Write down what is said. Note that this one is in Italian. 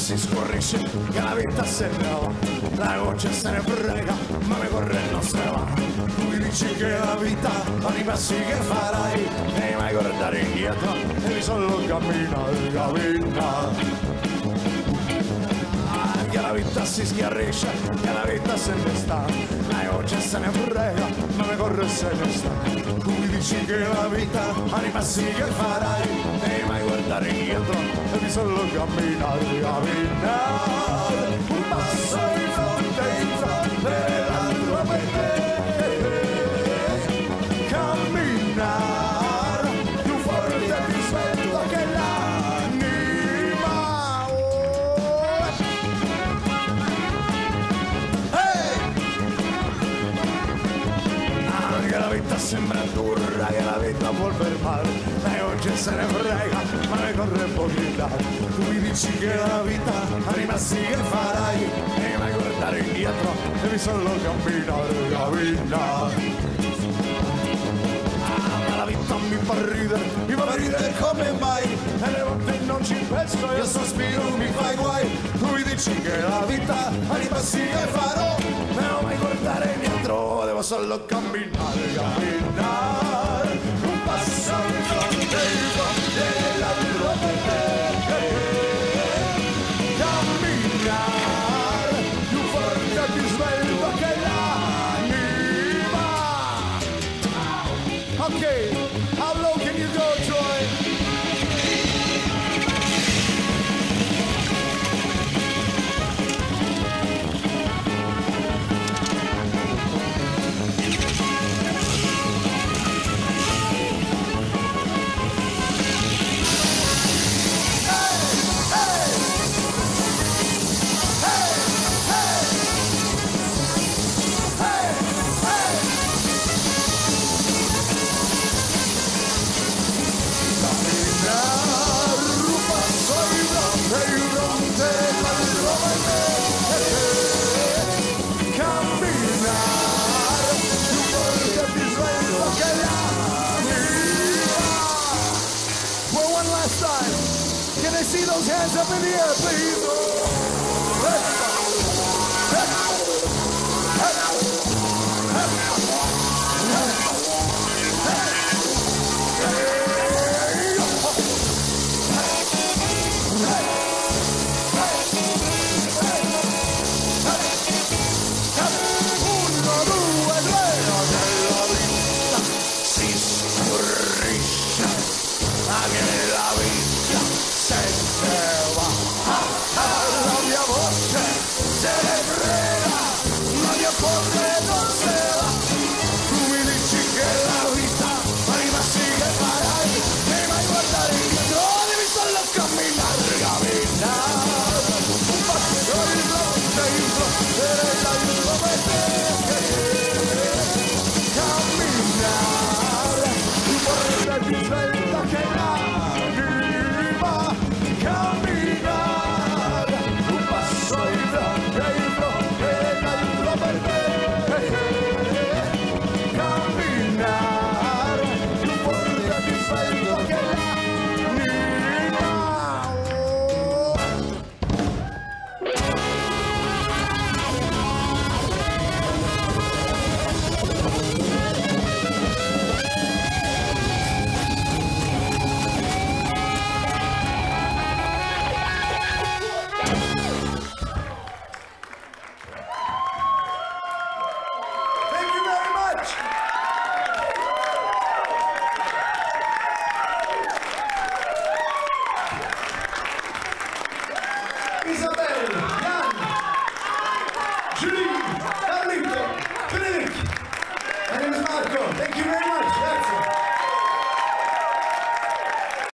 si scorrisce, che la vita se ne va, la goccia se ne frega, ma mi corre non se ne va. Tu mi dici che la vita ogni passi che farai, devi mai guardare indietro, devi solo camminare, camminare. Che la vita si schiarisce, che la vita se ne sta, la goccia se ne frega, ma mi corre se ne sta. Tu mi dici che la vita ogni passi che farai, devi mai guardare indietro, devi solo camminare, camminare. Un passo in fronte l'altro per te, camminare più forte e più svelto che l'anima. Che la vita sembra dura, che la vita vuol fermare, lei oggi se ne frega, ma ne corre pochi dai. Tu mi dici che la vita arriva sì che farai, e mai guardare indietro, devi solo camminare, camminare. Ma la vita mi fa ridere come mai, e le volte non ci penso, io sospiro, mi fai guai. Tu mi dici che la vita arriva sì che farò, e non mai guardare indietro, devo solo camminare, camminare. Un passo in fronte l'altro per te, camminare più forte e più svelto che l'anima. Okay, how low can you go, Troy? Can I see those hands up in the air, please? Isabelle, Jan, Julie, Carlito, Frédéric. My name is Marco. Thank you very much.